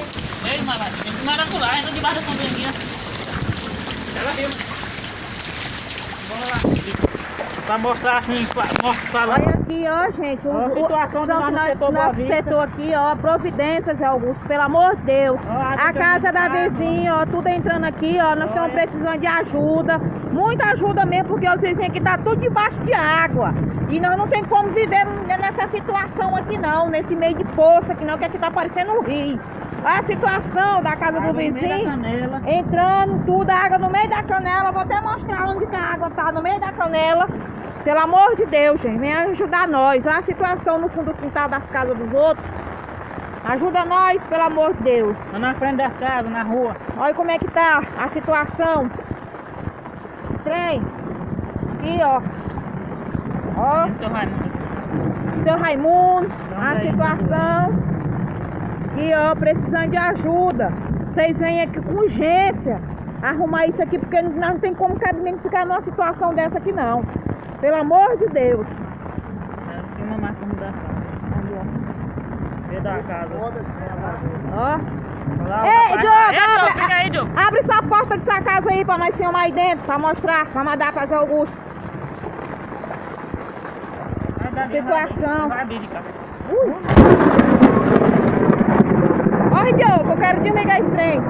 Ei, Maravilha, tem que maracujá, entra debaixo da sombrinha. Ela viu. Vamos lá. Pra mostrar assim, mostrar lá. Olha aqui, ó, gente, a situação do nosso setor aqui, ó, providências, Zé Augusto, pelo amor de Deus. A casa da vizinha, ó, tudo entrando aqui, ó, nós estamos precisando de ajuda, muita ajuda mesmo, porque os vizinhos aqui tá tudo debaixo de água. E nós não tem como viver nessa situação aqui não, nesse meio de poço aqui não, que aqui tá parecendo um rio. Olha a situação da casa do vizinho, entrando tudo, a água no meio da canela, vou até mostrar onde que a água tá, no meio da canela. Pelo amor de Deus, gente, vem ajudar nós. Olha a situação no fundo do quintal das casas dos outros. Ajuda nós, pelo amor de Deus. Na frente das casas, na rua. Olha como é que tá a situação. Trem. Aqui, ó. Ó. Seu Raimundo. A situação. Aqui, ó, precisando de ajuda. Vocês vêm aqui com urgência arrumar isso aqui, porque nós não tem como cabimento ficar numa situação dessa aqui, não. Pelo amor de Deus. Tem uma marca mudança. Veio da casa. Ó. Olá, ei, Diogo, Diogo. Abre sua porta dessa casa aí pra nós filmar aí dentro, pra mostrar, pra mandar pra Zé Augusto. Situação. Olha, Diogo, eu quero desligar esse trem.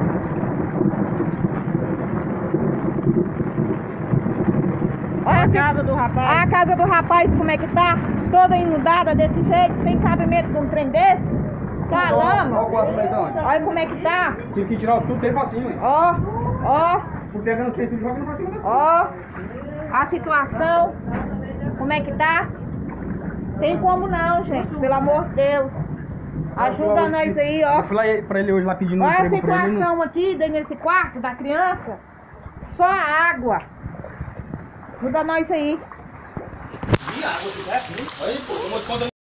Olha a casa do rapaz. A casa do rapaz, como é que tá? Toda inundada desse jeito, tem cabimento com um trem desse? Tá lama. Olha como é que tá. Tive que tirar os tubos dele facinho, hein? Ó, ó. Por pegando os tubos jogando pra cima da ó. A situação. Como é que tá? Tem como não, gente. Pelo amor de Deus. Ajuda nós aí, ó. Eu fui lá pra ele hoje lá pedindo um olha a emprego pra ele. situação aqui, dentro desse quarto da criança. Só água. Ajuda nós aí. E água, se der, aí, pô,